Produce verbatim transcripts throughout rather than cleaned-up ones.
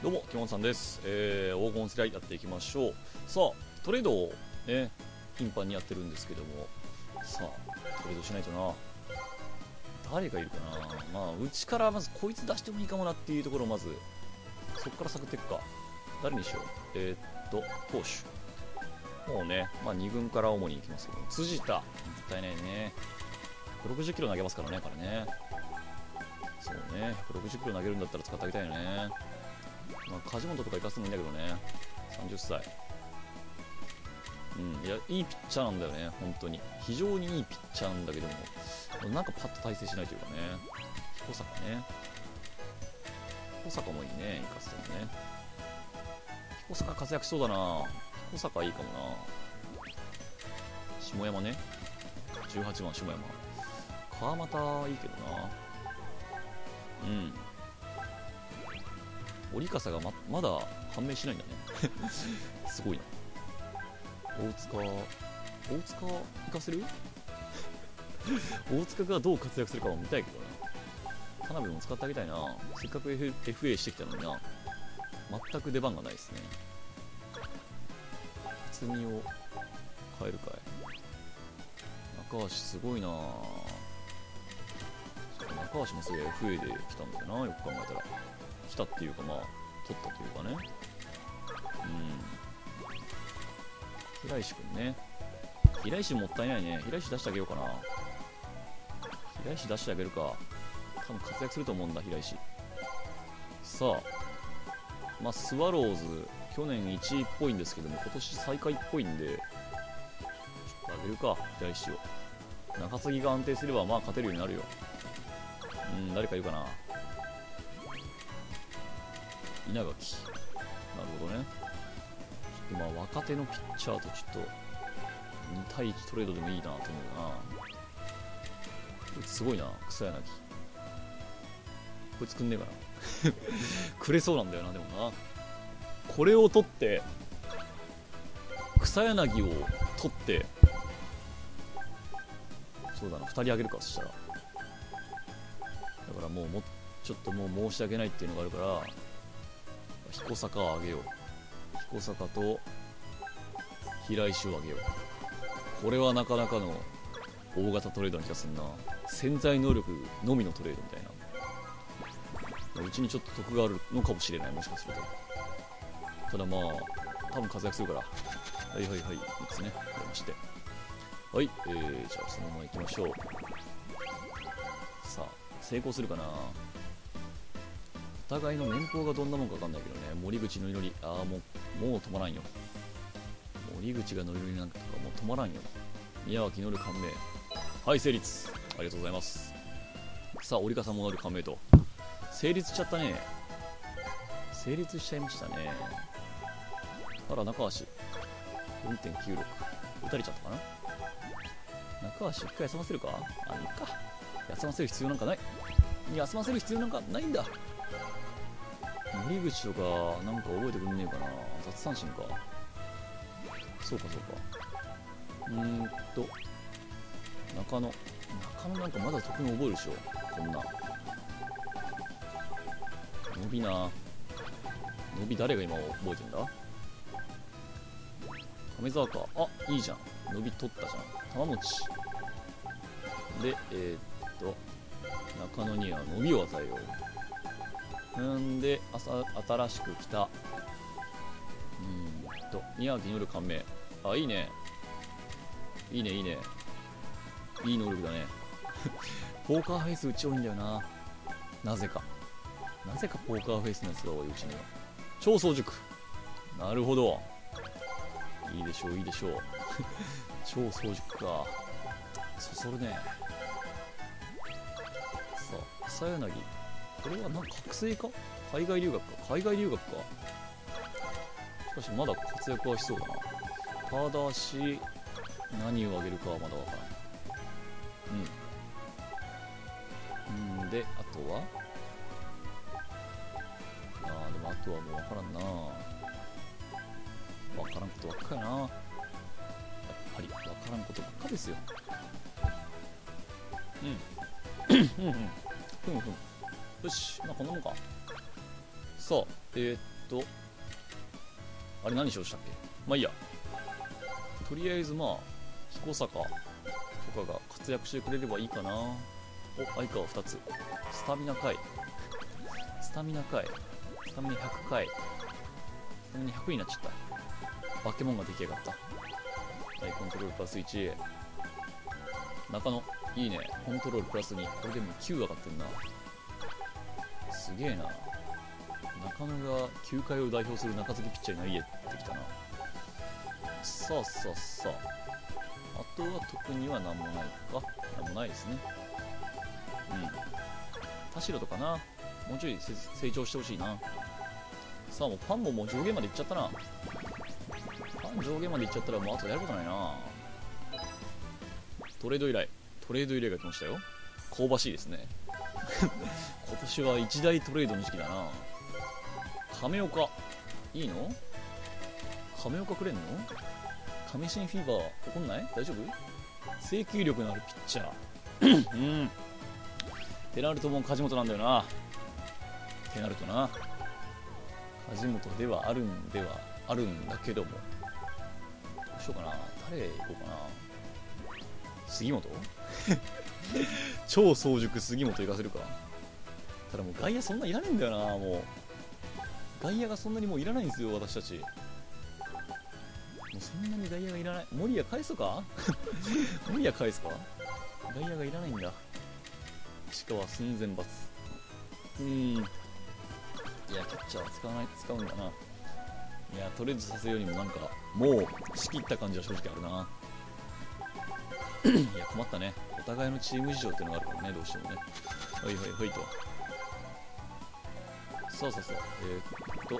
どうも、きもんさんです。えー、黄金世代やっていきましょう。さあ、トレードをね、頻繁にやってるんですけども、さあ、トレードしないとな。誰がいるかな。まあ、うちからまずこいつ出してもいいかもなっていうところをまず、そこから探っていくか。誰にしよう。えー、っと、投手。もうね、まあに軍から主に行きますけども、辻田。もったいないね。ひゃくろくじゅっキロ投げますからね、彼ね。そうね、ひゃくろくじゅっキロ投げるんだったら使ってあげたいよね。まあ、梶本とか行かせてもいいんだけどね。さんじゅっさい。うん、いや、いいピッチャーなんだよね、本当に。非常にいいピッチャーなんだけども、なんかパッと体制しないというかね。彦坂ね。彦坂もいいね、行かせてもね。彦坂活躍しそうだな。彦坂いいかもな。下山ね。じゅうはちばん下山。川又いいけどな。うん。折笠が ま, まだ判明しないんだねすごいな。大塚大塚行かせる大塚がどう活躍するかも見たいけどね。田辺も使ってあげたいな。せっかく F FA してきたのにな。全く出番がないですね。厚みを変えるかい。中橋すごいな。中橋もすぐ エフエー で来たんだよな、よく考えたら。来たっていうか、まあ取ったというかね。うん。平石くんね。平石もったいないね。平石出してあげようかな。平石出してあげるか。多分活躍すると思うんだ、平石。さあ、まあスワローズ去年いちいっぽいんですけども、今年最下位っぽいんで、ちょっとあげるか、平石を。中継ぎが安定すればまあ勝てるようになるよ。うん、誰かいるかな。稲垣。なるほどね。ちょっとまあ若手のピッチャーとちょっとに対いちトレードでもいいなと思うな。こいつすごいな、草柳。こいつくんねえかなくれそうなんだよな、でもな。これを取って草柳を取ってそうだな、ふたりあげるか。そしたらだからもうもちょっともう申し訳ないっていうのがあるから彦坂をあげよう。彦坂と平石をあげよう。これはなかなかの大型トレードな気がするな。潜在能力のみのトレードみたいな。うちにちょっと得があるのかもしれない、もしかすると。ただまあ多分活躍するから。はいはいはい、みっつねやりまして、はい、えー、じゃあそのままいきましょう。さあ成功するかな。お互いの年俸がどんなもんか分かんないけどね。森口の祈り、ああもうもう止まらんよ。森口が乗り乗りなんかとかもう止まらんよ。宮脇乗る感銘、はい成立、ありがとうございます。さあ折笠も乗る感銘と成立しちゃったね。成立しちゃいましたね。あら中橋 よんてんきゅうろく 打たれちゃったかな。中橋一回休ませるか。あ、いいか。休ませる必要なんかない。休ませる必要なんかないんだ。森口とかなんか覚えてくんねえかな。雑三振か。そうかそうか。うーんと中野中野なんかまだ特に覚えるでしょ。こんな伸びな。伸び誰が今覚えてんだ。亀沢か。あ、いいじゃん。伸び取ったじゃん。玉持ちで、えー、っと中野には伸びを与えよう。んで朝新しく来たうーんと宮城による感銘。あ、いいねいいねいいねいい能力だねポーカーフェイスうち多いんだよな。なぜかなぜかポーカーフェイスのやつが多いうちには。超早熟、なるほど、いいでしょういいでしょう超早熟か、そそるね。さあ草柳、これはなんか覚醒か、海外留学か、海外留学か。しかしまだ活躍はしそうだな。ただし何をあげるかはまだわからん。うんんであとはあーでもあとはもうわからんな。わからんことばっかりな。やっぱりわからんことばっかですよ。うんうんうんふんふん、よし、まあこんなもんか。さあえー、っとあれ何しようしたっけ。まあいいや、とりあえずまあ彦坂とかが活躍してくれればいいかな。お、相川ふたつ、スタミナ回、スタミナ回、スタミナひゃく回、スタミナひゃくになっちゃった。バケモンが出来上がった。はい、コントロールプラスいち、中野いいね、コントロールプラスに、これでもきゅう上がってんな。すげえな。中野が球界を代表する中継ぎピッチャーになり得てきたな。さあさあさあ、あとは特には何もないか。何もないですね。うん、田代とかな、もうちょい成長してほしいな。さあもうパンももう上限までいっちゃったな。パン上限までいっちゃったらもうあとやることないな。トレード依頼、トレード依頼が来ましたよ。香ばしいですね今年は一大トレードの時期だな。亀岡いいの？亀岡くれんの？亀新フィーバー起こんない？大丈夫？制球力のあるピッチャーうん、テナルトも梶本なんだよな。テナルトな、梶本ではあるんではあるんだけども、どうしようかな。誰行こうかな。杉本超早熟杉本行かせるか。ただもう外野そんないらねえんだよな。もう外野がそんなにもういらないんですよ、私たち。もうそんなに外野がいらない。森谷返すか森谷返すか。外野がいらないんだ。石川寸前罰。うーん、いやキャッチャーは使わない、使うんだな。いやトレードさせるよりもなんかもう仕切った感じは正直あるな。いや困ったね、お互いのチーム事情っていうのがあるからね、どうしてもね。はいはいはいと。さあさあさあ、えー、っと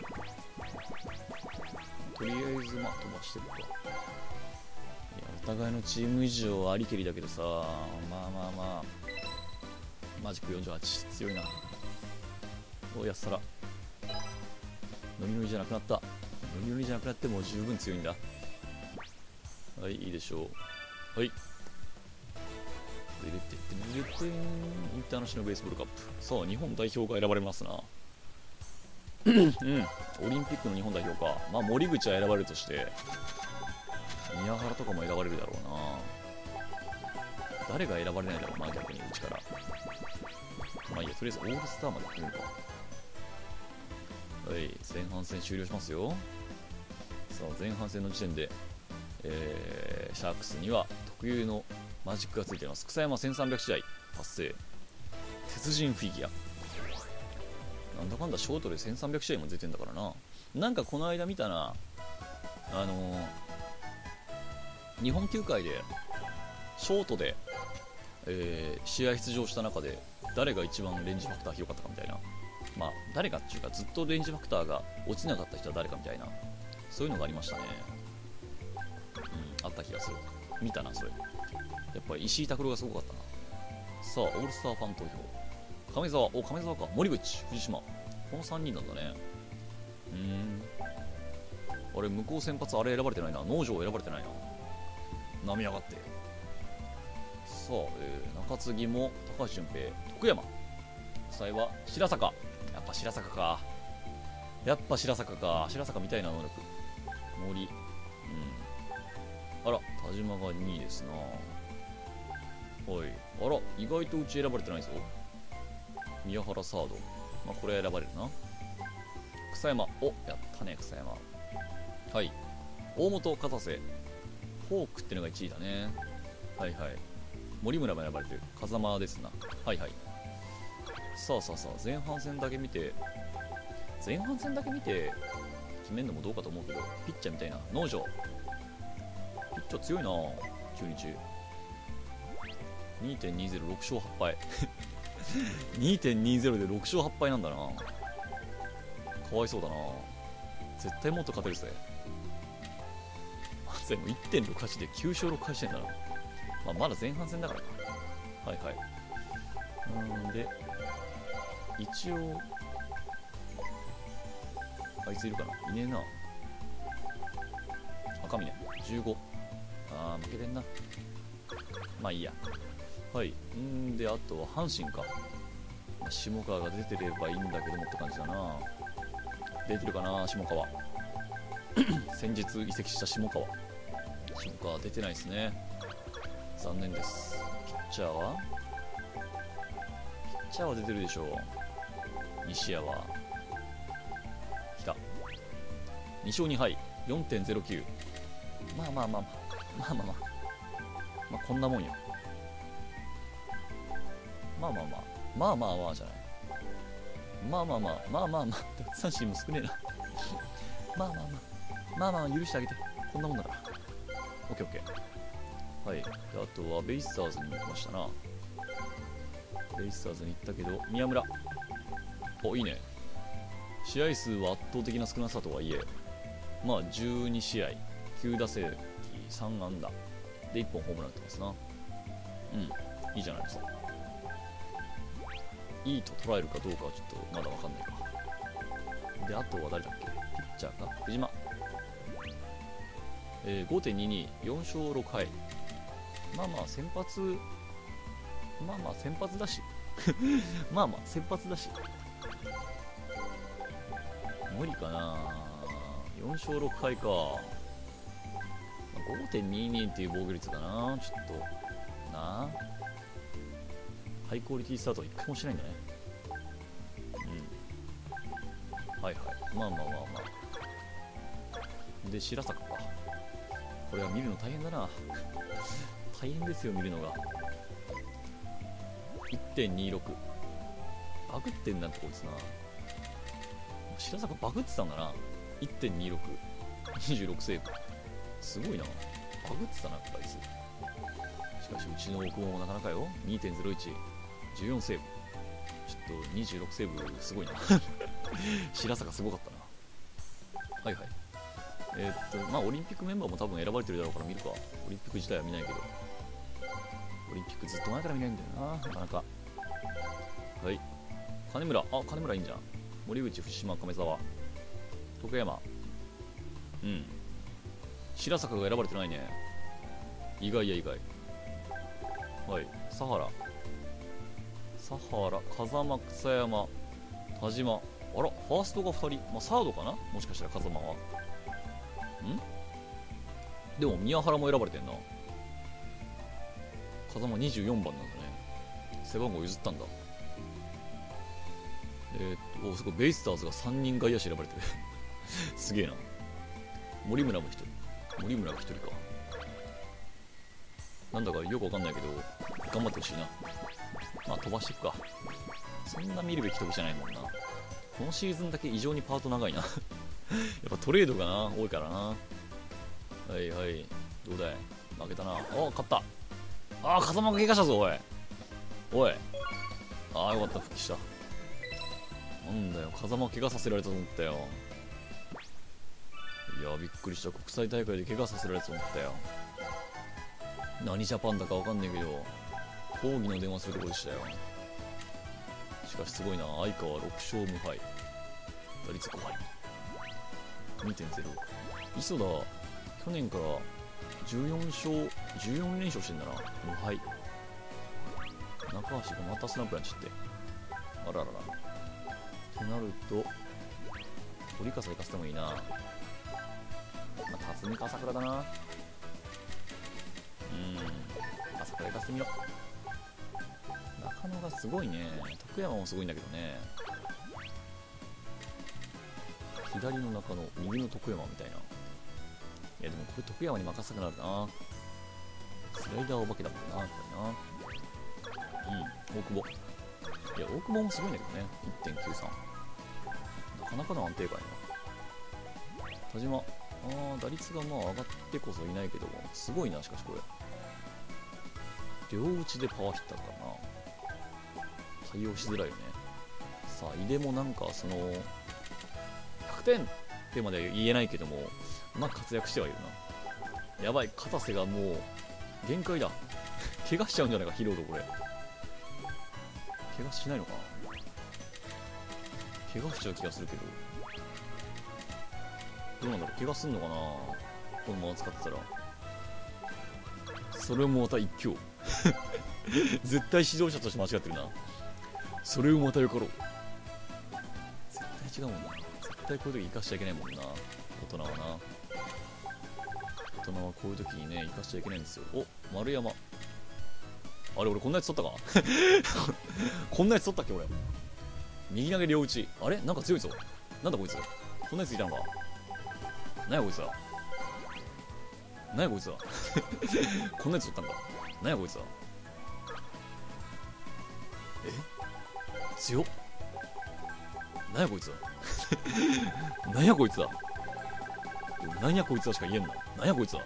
とりあえずまあ飛ばしてるか。いやお互いのチーム事情ありけりだけどさ、まあまあまあマジックよんじゅうはち強いな。おやっさらノリノリじゃなくなった。ノリノリじゃなくなってもう十分強いんだ。はい、いいでしょう。はい、インターナショナルベースボールカップ、さあ日本代表が選ばれますなうん、オリンピックの日本代表か。まあ森口は選ばれるとして宮原とかも選ばれるだろうな。誰が選ばれないだろうな、逆にうちから。まあいいや、とりあえずオールスターまで行ってみるか。はい、前半戦終了しますよ。さあ前半戦の時点で、えー、シャークスには特有のマジックがついています。草山せんさんびゃく試合達成、鉄人フィギュア、なんだかんだショートでせんさんびゃく試合も出てんだからな。なんかこの間見たな、あのー、日本球界でショートで、えー、試合出場した中で誰が一番レンジファクター広かったかみたいな。まあ誰かっていうかずっとレンジファクターが落ちなかった人は誰かみたいな、そういうのがありましたね。うん、あった気がする。見たなそれ。やっぱり石井拓郎がすごかったな。さあオールスターファン投票、亀沢、お亀沢か、森口、藤島、このさんにんなんだね。うーん、あれ向こう先発あれ選ばれてないな、農場選ばれてないな。波上がって。さあ、えー、中継ぎも高橋純平、徳山、草井は白坂、やっぱ白坂か、やっぱ白坂か、白坂みたいな能力。森、うん、あら田島がにいですな。はい、あら意外とうち選ばれてないぞ。宮原サード、まあこれ選ばれるな。草山、おやったね草山。はい、大本片瀬、フォークってのがいちいだね。はいはい、森村も選ばれてる、風間ですな。はいはい。さあさあさあ、前半戦だけ見て前半戦だけ見て決めるのもどうかと思うけど、ピッチャーみたいな農場、ピッチャー強いな。中日 にてんにゼロ、ろく勝はっ敗にてんにゼロ でろく勝はっ敗なんだな。かわいそうだな。絶対もっと勝てるぜ。でも いってんろくはち できゅう勝ろく敗してんだな。まあ、まだ前半戦だからか。はいはい。うんで一応あいついるかな、いねえな。赤峰じゅうご、あー負けてんな。まあいいや。はい、んであとは阪神か、下川が出てればいいんだけどもって感じだな。 できるかな、下川。先日移籍した下川。下川出てないですね。残念です。ピッチャーはピッチャーは出てるでしょう。西谷は来た。に勝に敗 よんてんゼロきゅう。 まあまあまあまあまあまあまあまあこんなもんよ。まあまあまあまあまあまあじゃない。まあまあまあまあまあまあ奪三振も少ねえな。まあまあまあまあまあ許してあげて、こんなもんだから。オッケーオッケー。はい。であとはベイスターズに行きましたな。ベイスターズに行ったけど宮村、お、いいね。試合数は圧倒的な少なさとはいえ、まあじゅうにしあいきゅう打席さん安打でいっぽんホームラン打ってますな。うん、いいじゃないですか。いいと捉えるかどうかはちょっとまだわかんないか。であとは誰だっけ、ピッチャーか藤間、えー、ごてんにに、よん勝ろく敗。まあまあ先発、まあまあ先発だしまあまあ先発だし無理かな。よん勝ろく敗か。 ごてんにに っていう防御率かな。ちょっとなあ、ハイクオリティスタートはいっかいもしないんだね。うん、はいはい、まあまあまあまあ。で白坂か、これは見るの大変だな大変ですよ見るのが。 いってんにろく バグってんだってこいつな。白坂バグってたんだな。 いってんにろく、にじゅうろくセーブ、すごいな。バグってたな、あいつ。しかしうちの奥もなかなかよ。 にてんゼロいち、じゅうよんセーブ、ちょっとにじゅうろくセーブすごいな白坂すごかったな。はいはい。えー、っとまあオリンピックメンバーも多分選ばれてるだろうから見るか。オリンピック自体は見ないけど、オリンピックずっと前から見ないんだよな、なかなか。はい。金村、あ、金村いいんじゃん。森口、福島、亀沢、徳山、うん。白坂が選ばれてないね。意外や意外。はい。佐原、佐原、風間、草山、田島。あら、ファーストがふたり。まあ、サードかな、もしかしたら風間は。んでも、宮原も選ばれてんな。風間にじゅうよんばんなんだね。背番号譲ったんだ。えー、っと、お、すごい、ベイスターズがさんにん外野手選ばれてる。すげえな。森村もひとり。森村がひとりか。なんだかよくわかんないけど、頑張ってほしいな。まあ、飛ばしていくか。そんな見るべき時じゃないもんな。このシーズンだけ異常にパート長いな。やっぱトレードがな、多いからな。はいはい。どうだい、負けたな。お、勝った。ああ、風間が怪我したぞ、おい。おい。ああ、よかった、復帰した。なんだよ、風間怪我させられたと思ったよ。いや、びっくりした。国際大会で怪我させられたと思ったよ。何ジャパンだかわかんないけど、抗議の電話するとこでしたよ。しかしすごいな。相川ろく勝無敗。打率ごはい。にてんゼロろく。磯田、去年からじゅうよん勝、じゅうよん連勝してんだな。無敗。中橋がまたスナップやっちゃって。あららら。ってなると、堀笠行かせてもいいな。まあ、辰巳か朝倉だな。うーん、朝倉行かせてみろ。中野がすごいね。徳山もすごいんだけどね。左の中野、右の徳山みたいな。いやでもこれ徳山に任せたくなるな。スライダーお化けだもんな、やっぱりな。うん、大久保。いや、大久保もすごいんだけどね。いってんきゅうさん。なかなかの安定感やな。田島、あー、打率がまあ上がってこそいないけども、すごいな、しかしこれ。両打ちでパワーヒッターだからな。対応しづらいよね。さあ、井出もなんかその、ひゃくてんってまでは言えないけども、まあ活躍してはいるな。やばい、片瀬がもう、限界だ。怪我しちゃうんじゃないか、疲労度これ。怪我しないのかな。怪我しちゃう気がするけど。どうなんだろう、怪我すんのかな、このまま使ってたら。それもまた一興。絶対指導者として間違ってるな。それをまたよかろう。絶対違うもんな。絶対こういう時生かしちゃいけないもんな、大人はな。大人はこういう時にね生かしちゃいけないんですよ。お、丸山。あれ、俺こんなやつ取ったかこんなやつ取ったっけ俺。右投げ両打ち。あれ、なんか強いぞ。なんだこいつ。こんなやついたのか。なんやこいつら。なんやこいつらこんなやつ取ったんか。なんやこいつら。え、強っ。なんやこいつらなんやこいつら。なんやこいつらしか言えんな。なんやこいつら。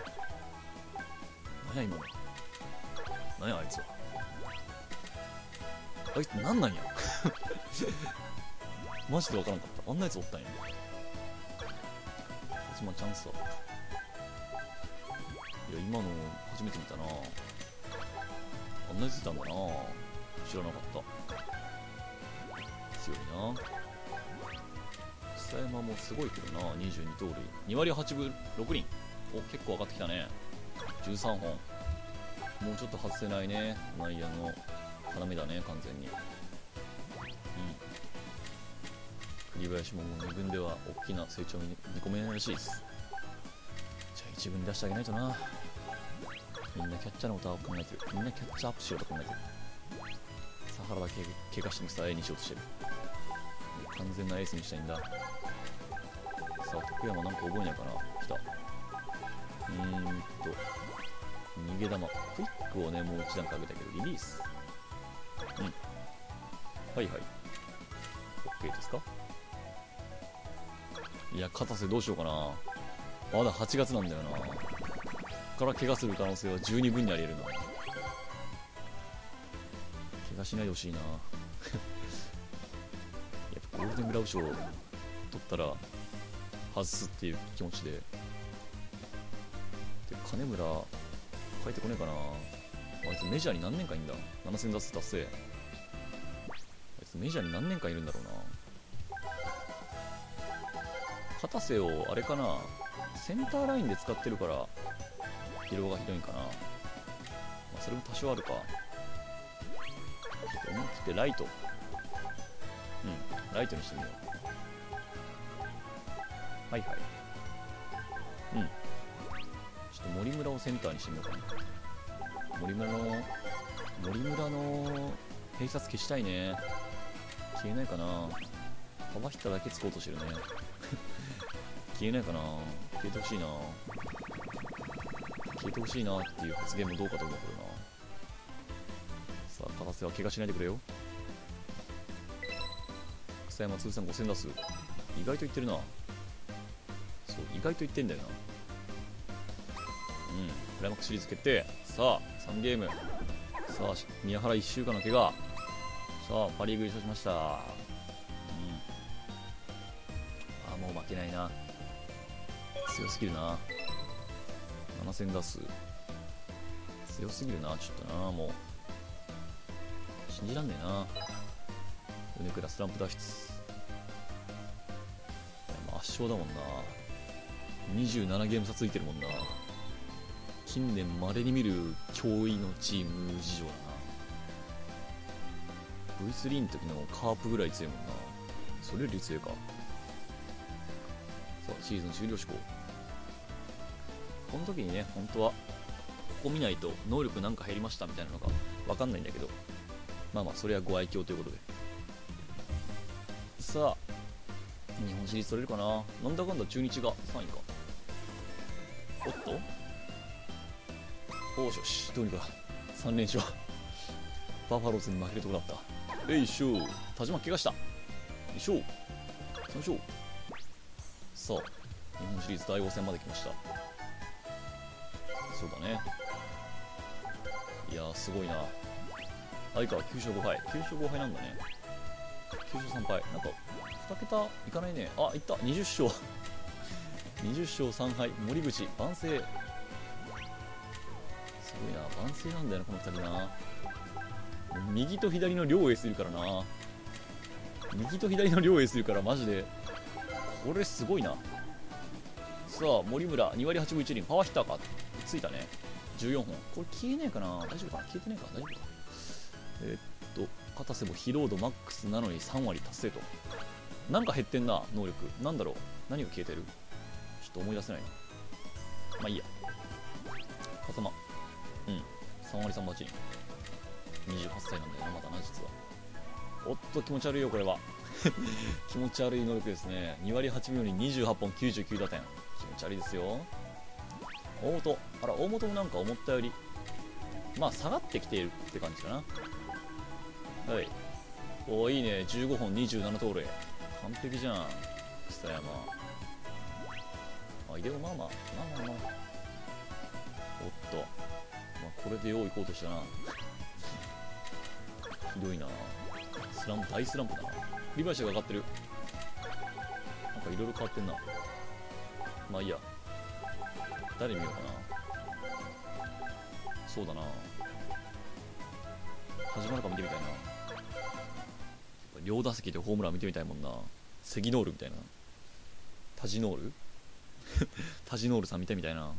なんや今の。なんやあいつは。あいつなんなんやマジでわからんかった。あんなやつおったんや。始まチャンスだった。いや、今の初めて見たな。あんなやついたんだな。知らなかった。強いな。草山もすごいけどな。にじゅうに盗塁、に割はちぶろく厘。お、結構上がってきたね。じゅうさんほん。もうちょっと外せないね。内野の要だね、完全に。うん。栗林ももうに軍では大きな成長を見込めないらしいです。じゃあいち軍に出してあげないとな。みんなキャッチャーのことを考えてる。みんなキャッチアップしようと考えてる。さあ、原田怪我してもさあ A にしようとしてる。完全なエースにしたいんだ。さあ、徳山なんか覚えないかな。来た。うーんと逃げ玉、クイックをねもう一段階上げたけどリリース。うん、はいはい OK ですか。いや、片瀬どうしようかな。まだはちがつなんだよな。ここから怪我する可能性は十二分にあり得るな。怪我しないでほしいなやっぱゴールデングラブ賞取ったら外すっていう気持ちで。で、金村帰ってこねえかな。あいつメジャーに何年間いんだ。ななせん奪達成。あいつメジャーに何年間いるんだろうな。片瀬をあれかな、センターラインで使ってるから疲労がひどいんかな。まあ、それも多少あるか。思い切ってライト、うんライトにしてみよう。はいはい。うん、ちょっと森村をセンターにしてみようかな。森村の森村の併殺消したいね。消えないかな。幅ヒッタだけつこうとしてるね消えないかな。消えてほしいな。消えてほしいなっていう発言もどうかと思うけどな。さあ、片瀬は怪我しないでくれよ。草山通算ごせん打数。意外といってるな。そう、意外といってんだよな。うん、クライマックスシリーズ決定。さあ、さんゲーム。さあ、宮原いっしゅうかんの怪我。さあ、パ・リーグ優勝しました。うん。ああ、もう負けないな。強すぎるな。ななせん打数。強すぎるな、ちょっとな、もう。信じらんねえな。米倉スランプ脱出。圧勝だもんな。にじゅうななゲーム差ついてるもんな。近年まれに見る驚異のチーム事情だな。 ブイスリー の時のカープぐらい強いもんな。それより強いか。さあ、シーズン終了志向。この時にね、本当はここ見ないと能力なんか減りましたみたいなのが分かんないんだけど、まあまあそれはご愛嬌ということで。さあ、日本シリーズ取れるかな。なんだかんだ中日がさんいか。おっと、おーしよし、どうにかさん連勝バファローズに負けるとこだった。えいしょ、田島怪我した。よいしょ、さん勝。さあ、日本シリーズだいご戦まで来ました。そうだね。いやー、すごいな。相川きゅう勝ご敗。きゅう勝ご敗なんだね。きゅう勝さん敗。なんかに桁いかないね。あ、いった。にじゅっ勝にじゅっ勝さん敗。森口万世。すごいな、万世なんだよなこのふたりな。右と左の両エースいるからな。右と左の両エースいるからマジでこれすごいな。さあ、森村に割はちぶいち厘。パワーヒッターか。ついたね。じゅうよんほん。これ消えねえかな。大丈夫かな。消えてねえか。大丈夫か。えー、っと片瀬も疲労度マックスなのにさん割達成と。 なんか減ってんな、能力。なんだろう、何が消えてる、ちょっと思い出せないな。まあいいや。風間、うん、さん割さんバチン、にじゅうはっさいなんだよな、まだな、実は。おっと、気持ち悪いよ、これは。気持ち悪い能力ですね。に割はちびょうににじゅうはっぽん、きゅうじゅうきゅう打点。気持ち悪いですよ。大本、あら、大本もなんか思ったより、まあ、下がってきているって感じかな。はい。おー、いいね。じゅうごほん、にじゅうなな盗塁。完璧じゃん、草山。あ、でもまあまあ、まあまあまあ。おっと。まあ、これでよう行こうとしたな。ひどいな。スランプ、大スランプだな。リバイシが上がってる。なんかいろいろ変わってんな。まあいいや。誰見ようかな。そうだな。始まるか見てみたいな。両打席でホームラン見てみたいもんな。セギノールみたいな。タジノールタジノールさん見てみたいな。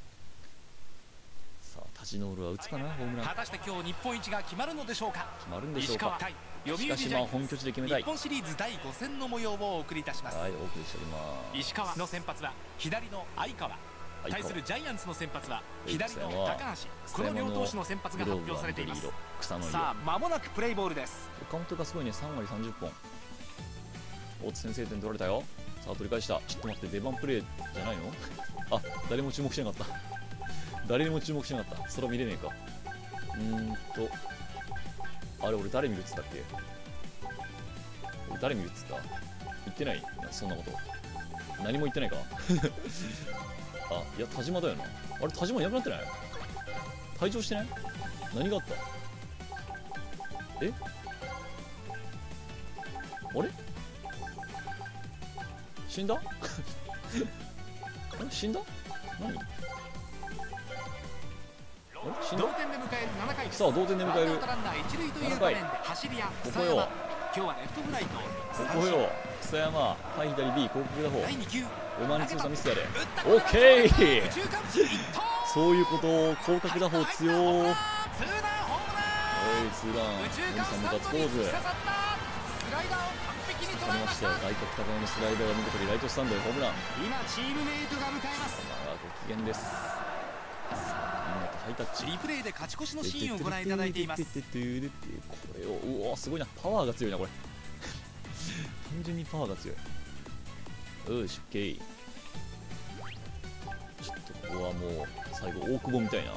さあ、タジノールは打つかな、ホームラン。 果たして今日日本一が決まるのでしょうか。 決まるんでしょうか。 しかしまあ本拠地で決めたい。 日本シリーズだいご戦の模様をお送りいたします。 はい、お送りしております。 石川の先発は左の相川、対するジャイアンツの先発は左の高橋。この両投手の先発が発表されています。さあ、間もなくプレイボールです。 岡本がすごいね、さん割さんじゅっぽん。おっと、先制点取られたよ。さあ、取り返した。ちょっと待って、出番プレーじゃないの。あ、誰も注目しなかった。誰にも注目しなかった。それは見れねえか。うーんとあれ、俺誰見るっつったっけ。俺誰見るっつった。言ってない、そんなこと。何も言ってないか。あ、いや、田島だよな。あれ、田島いなくなってない。退場してない。何があった。えあれ死んだ。あれ死んだ。何。 同点で迎えるななかい。 さあ、同点で迎えるランナー一塁という場面で走りやここよ。 今日はレフトフライとここよ。草山、はい、左 B 広告打法。 だいに球、 お前に通過ミスやれ。オッケー。そういうこと。広角打法強ー。おい、ツーラン。森さんもガッツポーズ。さあ、ましたよ。外角高めのスライダーが見事にライトスタンドへホームラン。 今チームメイトが迎えます。 ご機嫌です。ハイタッチ。 リプレイで勝ち越しのシーンをご覧いただいています。 これを、うお、すごいな。パワーが強いな、これ。単純にパワーが強い。よし、オッケー。ちょっとここはもう最後大久保みたいな。ちょっ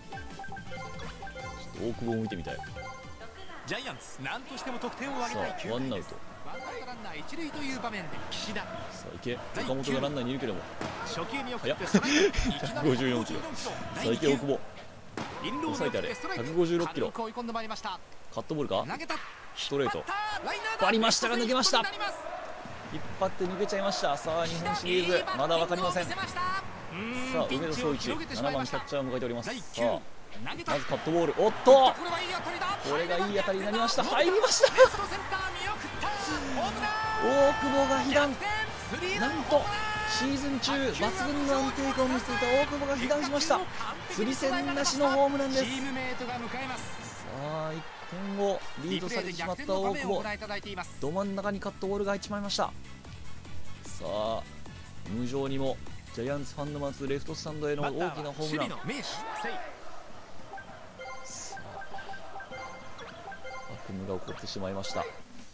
と大久保を見てみたい。 ジャイアンツ、なんとしても得点を挙げたいきゅうかいです。 ワンアウト。 ワンアウトランナー一塁という場面で岸田。さあ、いけ。岡本がランナーにいるけども。 初球見送ってストライク。 ひゃくごじゅうよんキロ。さあ、いけ、大久保。抑えてあれ。ひゃくごじゅうろっキロ。カットボールか。ストレート。バリましたが抜けました。引っ張って抜けちゃいました。さあ、日本シリーズまだ分かりません。さあ、梅田壮一、ななばんキャッチャーを迎えております。さあ、まずカットボール。おっと、これがいい当たりになりました。入りました。大久保が被弾。なんとシーズン中抜群の安定感を見せていた大久保が被弾しました。釣り線なしのホームランです。さあ、いってんをリードされてしまった大久保、ど真ん中にカットボールが入ってしまいました。さあ、無情にもジャイアンツファンの待つレフトスタンドへの大きなホームラン。さあ、悪夢が起こってしまいました。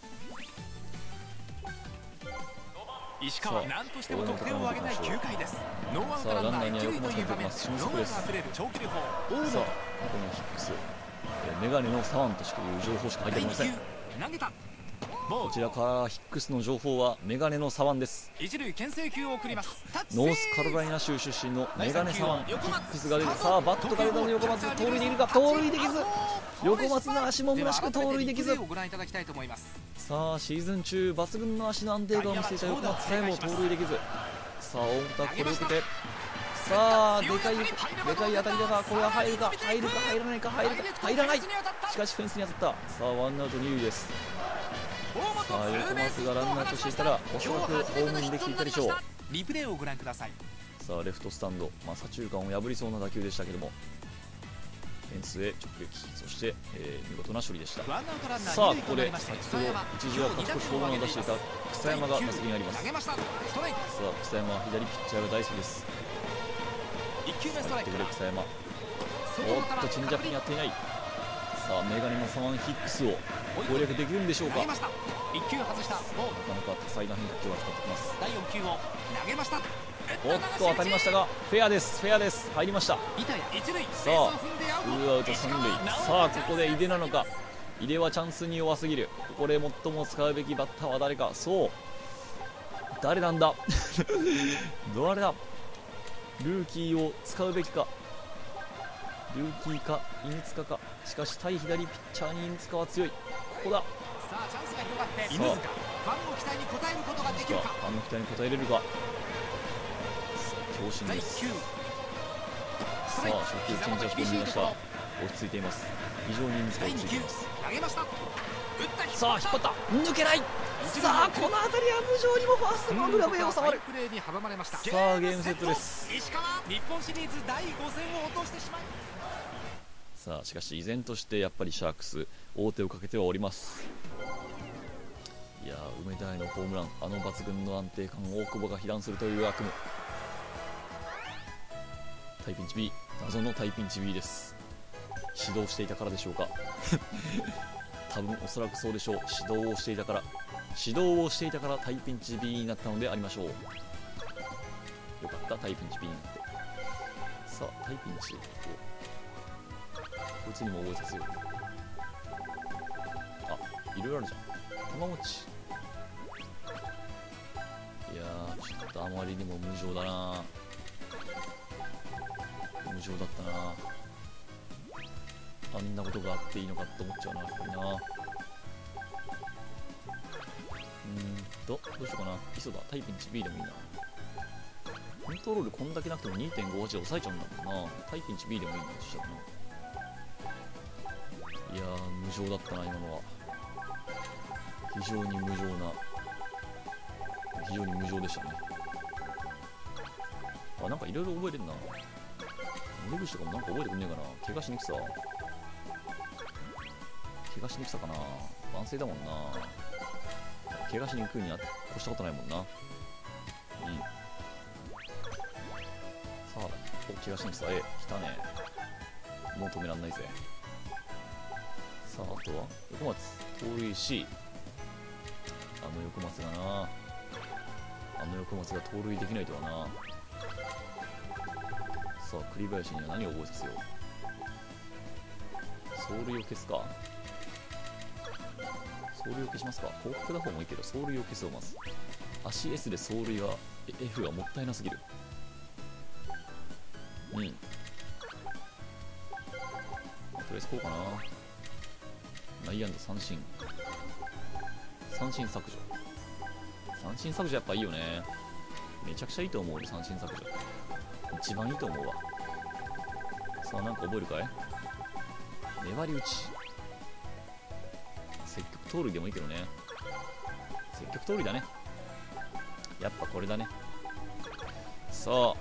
石川、なんとしても得点を挙げたいきゅうかいです。ノーアウトランナー一塁という場面でロマンあふれる長距離砲大野。 さあ、このヒックス、メガネの左腕としていう情報しか入っていません。こちらからヒックスの情報はメガネの左腕です。 一塁牽制球を送ります。 ノースカロライナ州出身のメガネ左腕、ヒックスが出て、さあバットから出たの横松、盗塁できるか。盗塁できず、横松の足も虚しく盗塁できず。さあ、シーズン中抜群の足の安定感を見せていた横松さえも盗塁できず。さあ、大田これを受けて、さあ、でかいでかい当たりだが、これは入るか入るか入らないか入るか入らない。しかしフェンスに当たった。さあ、ワンアウト二塁です。さあ、横松がランナーとしていたらおそらくホームにできていたでしょう。 リプレイをご覧ください。 さあ、レフトスタンド、まあ、左中間を破りそうな打球でしたけども、 フェンスへ直撃、そして、えー見事な処理でした。 ワンアウトランナーさあ二塁ここで先となりましてほど一時は勝ち越しホームランを出していた草山が打席にあります。さ投げました。ストライク。 あ草山は左ピッチャーが大好きです。 いっきゅうめストライクやってくれ草山。 外おっとチェンジアップにやっていない。さあメガネのサマンヒックスを攻略できるんでしょうか。なか投げました。いっきゅう外したボール。 なか多彩な変化球を使ってきます。 だいよん球を投げました。 おっと当たりましたがフェアです。フェアです。入りました。 板谷一塁。 さあツーアウト三塁。さあここで井出なのか。井出はチャンスに弱すぎる。ここで最も使うべきバッターは誰か。そう誰なんだ誰だ。ルーキーを使うべきか。ルーキーか犬塚か。しかし対左ピッチャーに犬塚は強い。ここだ。 さあチャンスが広がって犬塚ファンの期待に応えることができるか。 ファンの期待に応えれるか。強振です。 だいきゅうさあ初球チェンジアップを見ました。落ち着いています。非常に犬塚落ち着いています。 投げました。打ったさあ引っ張った。抜けない。さあこの辺りは無情にもファーストのグラブへ収まる。 プレーに阻まれました。 さあゲームセットです。 石川日本シリーズだいご戦を落としてしまい。 さあしかし依然としてやっぱりシャークス王手をかけてはおります。いやー梅田へのホームラン、あの抜群の安定感を大久保が被弾するという悪夢。タイピンチ B、 謎のタイピンチ B です。指導していたからでしょうか多分おそらくそうでしょう。指導をしていたから指導をしていたからタイピンチ B になったのでありましょう。よかったタイピンチ B になって。さあタイピンチをこいつにも覚えさせよう。あ、いろいろあるじゃん。玉持ち。いやーちょっとあまりにも無情だな。無情だったな。あんなことがあっていいのかって思っちゃうなやっぱりな。うーんとどうしようかな。磯だタイピンチ B でもいいな。コントロールこんだけなくても にてんごはち で抑えちゃうんだもんな。タイピンチ B でもいいな。そしたらな。いやー無情だったな今のは。非常に無情な非常に無情でしたね。あ、なんかいろいろ覚えてんな。森口とかもなんか覚えてくんねえかな。怪我しにくさ怪我しにくさかな。万世だもんな。怪我しにくいには越したことないもんな。うん。さあお怪我しにくさえ来たね。もう止めらんないぜ。さああとは横松盗塁し、あの横松がな、あの横松が盗塁できないとはな。さあ栗林には何を覚えさせよう。走塁を消すか。走塁を消しますか。広角打法もいいけど走塁を消すをまず。足 S で走塁は F がもったいなすぎる。うん、とりあえずこうかな。内野安打三振三振削除三振削除やっぱいいよね。めちゃくちゃいいと思うよ三振削除。一番いいと思うわ。さあなんか覚えるかい。粘り打ち積極盗塁でもいいけどね。積極盗塁だね。やっぱこれだね。さあも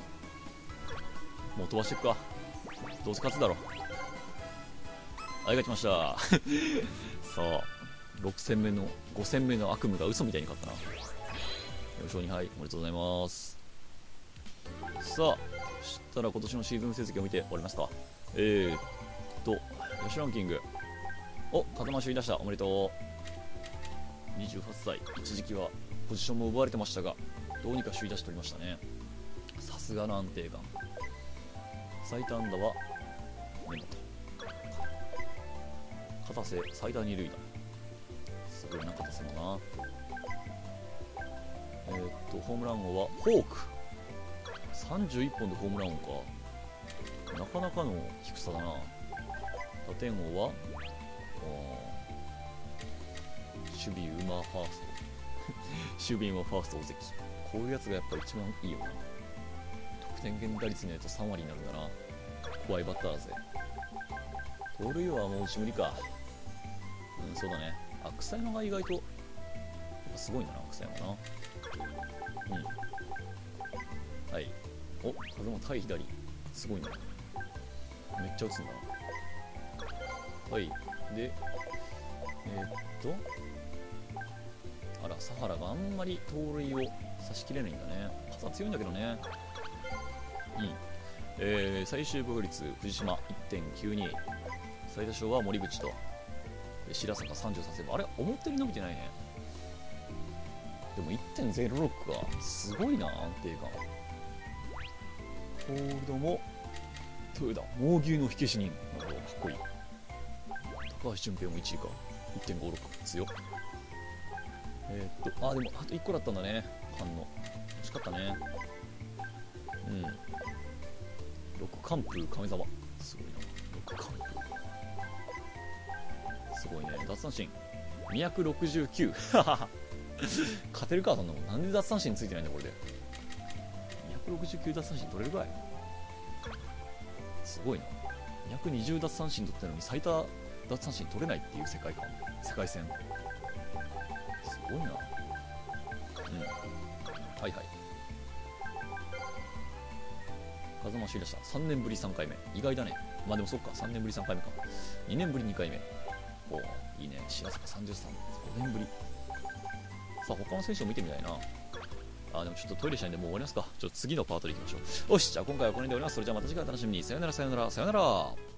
う飛ばしていくか。どうせ勝つだろ。ありがとうございましたさあろく戦目のご戦目の悪夢が嘘みたいに勝ったな。よん勝に敗おめでとうございます。さあそしたら今年のシーズン成績を見て終わりますか。えーっと野手ランキング、お風間首位出した。おめでとう。にじゅうはっさい、一時期はポジションも奪われてましたがどうにか首位出し取りましたね。さすがの安定感。最多安打は根本、片瀬最多二塁打。すごいな片瀬もな。えー、っとホームラン王はフォークさんじゅういっぽんでホームラン王か。なかなかの低さだな。打点王は守備馬ファースト守備馬ファースト大関。こういうやつがやっぱ一番いいよな。得点圏打率ねとさん割になるんだな。怖いバッターだぜ。盗塁はもう内無理か。うんそうだね。あ草山が意外とやっぱすごいんだな草山な。うんはい。お風間対左すごいな。めっちゃ打つんだな。 はい。で、えー、っと、あら、サハラがあんまり盗塁を差し切れないんだね。パスは強いんだけどね。いい。えー、最終防御率、藤島 いってんきゅうに。最多勝は森口と。白坂さんじゅうさんセーブ。あれ、思ったより伸びてないね。でも いってんゼロろく か。すごいな、安定感。ホールドも、豊田、猛牛の火消し人。なるほど、かっこいい。高橋純平もいちいか。いってんごろく。強っ。えー、っと、あ、でも、あといっこだったんだね。反応。惜しかったね。うん。ろく完封、亀沢。すごいな。ろく完封。すごいね。奪三振。にひゃくろくじゅうきゅう。勝てるか、そんなもん。なんで奪三振ついてないんだ、これで。にひゃくろくじゅうきゅう奪三振取れるかい。すごいな。にひゃくにじゅう奪三振取ったのに最多奪三振取れないっていう世界観。世界戦。すごいな。うん。はいはい。風間首位出した。さんねんぶりさんかいめ。意外だね。まあでもそっか。さんねんぶりさんかいめか。にねんぶりにかいめ。おお、いいね。白坂さんじゅうさん。ごねんぶり。さあ、他の選手を見てみたいな。あ、でもちょっとトイレしたいんでもう終わりますか。ちょっと次のパートでいきましょう。よし、じゃあ今回はこの辺で終わります。それじゃあまた次回お楽しみに。さよならさよならさよなら。